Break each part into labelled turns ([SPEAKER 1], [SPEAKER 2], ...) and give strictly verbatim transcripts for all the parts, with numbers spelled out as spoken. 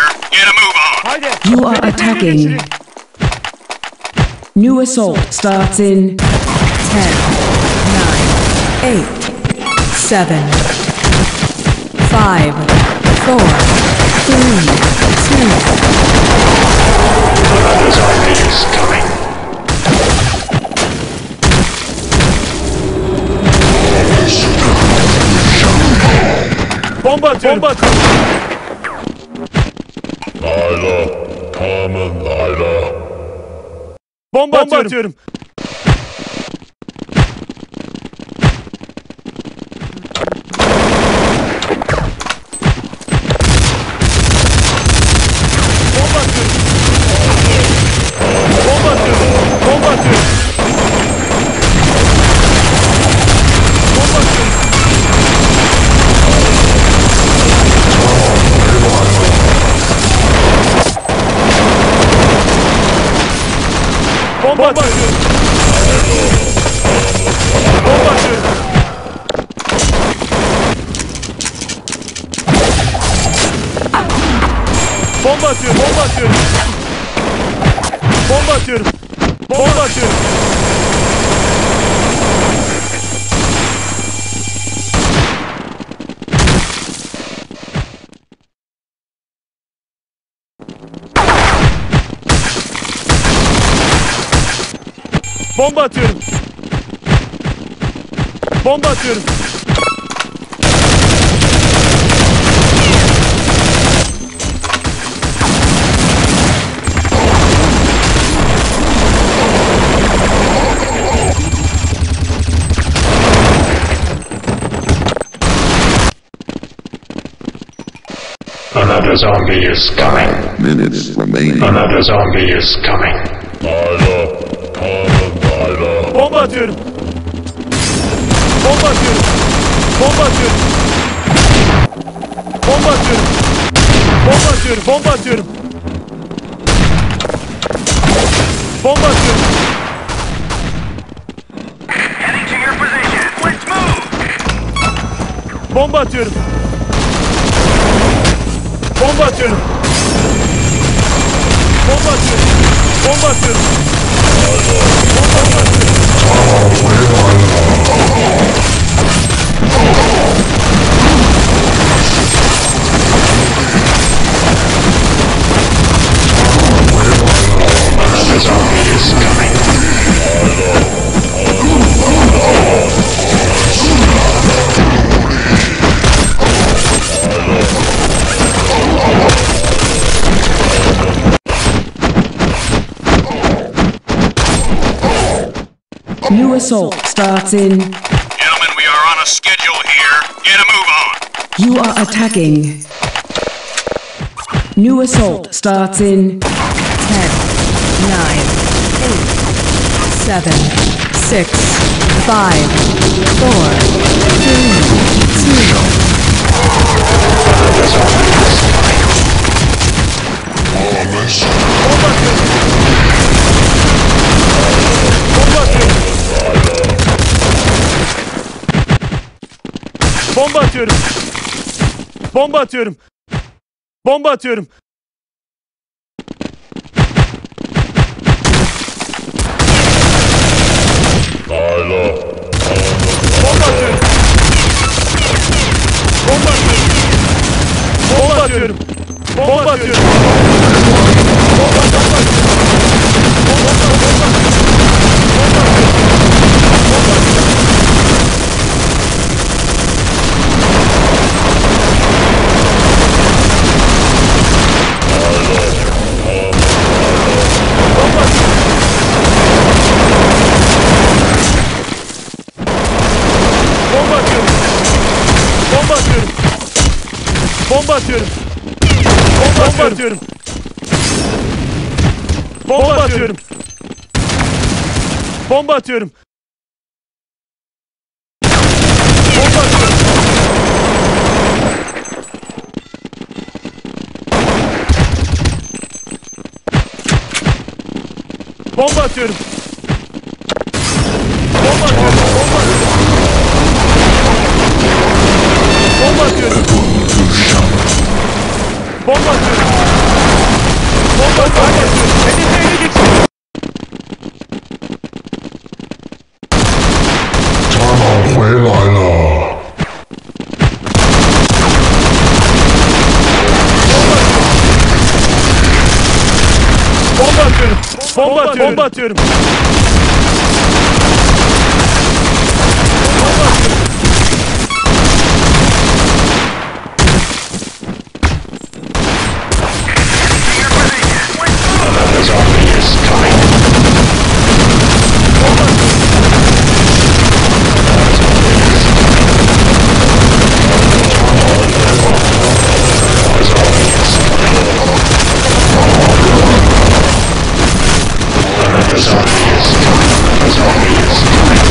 [SPEAKER 1] Get a move on.
[SPEAKER 2] Haydi.
[SPEAKER 3] You are
[SPEAKER 2] Hedefleri
[SPEAKER 3] attacking.
[SPEAKER 2] geçirin.
[SPEAKER 3] New assault starts in ten, nine, eight, seven, five, four, three, two.
[SPEAKER 4] Another zombie is coming.
[SPEAKER 2] Bomba atıyorum. Bomba atıyorum.
[SPEAKER 4] Layla, Carmen, Layla.
[SPEAKER 2] Bomba, Bomba atıyorum. atıyorum. Bomba atıyorum. Bomba atıyorum. Bomba atıyorum. Bomba atıyorum. Bomba atıyorum. Bomba atıyorum. Bomba atıyorum. Bomba atıyorum. Bomba atıyorum. Bomba atıyorum. Bomba atıyorum. Bomba atıyorum.
[SPEAKER 4] Another zombie is coming.
[SPEAKER 5] Minutes remaining.
[SPEAKER 4] Another zombie is coming. Layla, Carmen, Layla.
[SPEAKER 2] Bomba atıyorum. Bomba atıyorum. Bomba atıyorum. Bomba atıyorum. Bomba atıyorum. Bomba atıyorum. Bomba atıyorum.
[SPEAKER 1] Heading to your position. Let's move.
[SPEAKER 2] Bomba atıyorum. Bomba atıyorum. Bomba atıyorum. Bomba atıyorum. Bomba atıyorum.
[SPEAKER 4] Another zombie is coming.
[SPEAKER 3] New assault starts in.
[SPEAKER 1] Gentlemen, we are on a schedule here. Get a move on.
[SPEAKER 3] You are attacking. New assault starts in ten, nine, eight, seven, six, five, four, three, two.
[SPEAKER 4] Another zombie is coming.
[SPEAKER 2] Bomba atıyorum. Bomba atıyorum. Bomba atıyorum. Bomba atıyorum. Bomba atıyorum.
[SPEAKER 4] Layla,
[SPEAKER 2] Bomba atıyorum. Bomba atıyorum. Bomba atıyorum. Bomba atıyorum. Bomba atıyorum. Bomba atıyorum. Bomba atıyorum. Bomba atıyorum. Bomba atıyorum. Bomba atıyorum. Bomba atıyorum. Bomba atıyorum. Bomba atıyorum. Bomba atıyorum. Bomba atıyorum. Bomba atıyorum. Bomba atıyorum. Bomba atıyorum. Hedefi ele geçirin.
[SPEAKER 4] Tana fue Laila.
[SPEAKER 2] Bomba atıyorum. Bomba atıyorum. Bomba atıyorum.
[SPEAKER 4] His army is coming. His army is coming. His army is coming.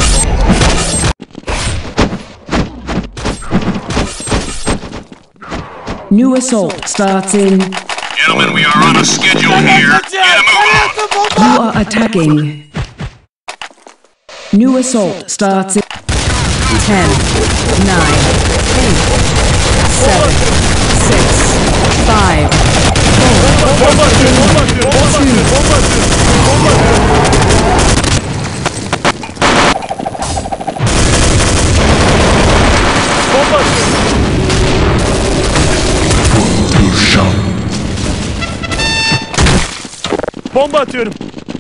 [SPEAKER 3] New assault starts in.
[SPEAKER 1] Gentlemen, we are on a schedule here. Get a move on.
[SPEAKER 3] You are attacking. New assault starts in ten, nine, eight, seven, six, five,
[SPEAKER 2] Bomba atıyorum. Bomba atıyorum. Bomba atıyorum. Bomba atıyorum. Bomba atıyorum. Bomba atıyorum.
[SPEAKER 4] Illusion.
[SPEAKER 2] Bomba atıyorum.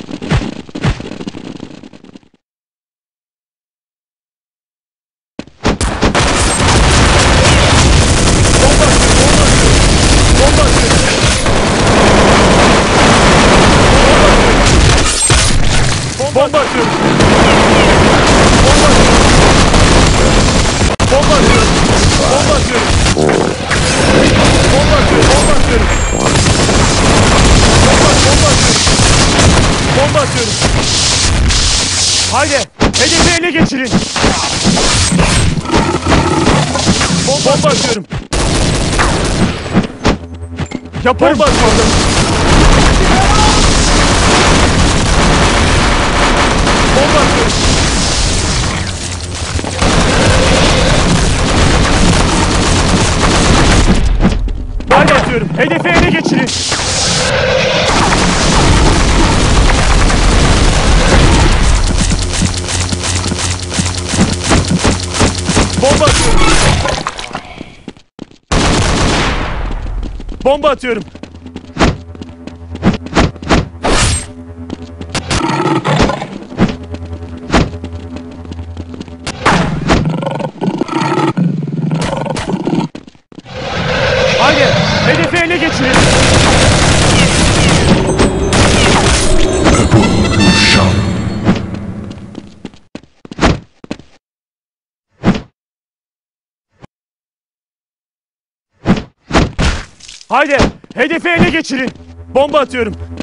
[SPEAKER 2] Bomba atıyorum. Bomba atıyorum. Bomba atıyorum. Bomba atıyorum. Bomba atıyorum. Bomba atıyorum. Bomba, bomba atıyorum. Bomba atıyorum. Haydi. Hedefi ele geçirin. Bomba, bomba atıyorum. Yaparım. Bomba atıyorum. Bomba atıyorum. Bomba atıyorum. Hedefi ele geçirin. Bomba atıyorum. Bomba atıyorum. Haydi, hedefi ele geçirin.
[SPEAKER 4] Evolution.
[SPEAKER 2] Haydi, hedefi ele geçirin. Bomba atıyorum.